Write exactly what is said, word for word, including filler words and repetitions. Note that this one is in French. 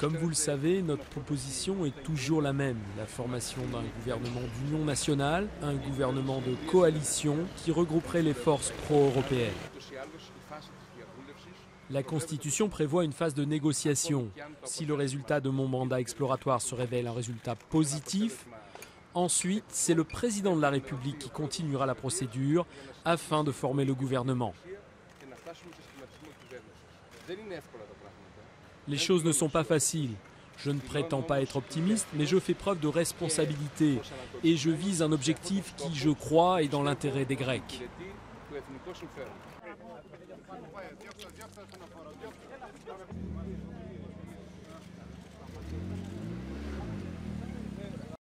Comme vous le savez, notre proposition est toujours la même, la formation d'un gouvernement d'union nationale, un gouvernement de coalition qui regrouperait les forces pro-européennes. La Constitution prévoit une phase de négociation. Si le résultat de mon mandat exploratoire se révèle un résultat positif, ensuite c'est le président de la République qui continuera la procédure afin de former le gouvernement. Les choses ne sont pas faciles. Je ne prétends pas être optimiste, mais je fais preuve de responsabilité et je vise un objectif qui, je crois, est dans l'intérêt des Grecs.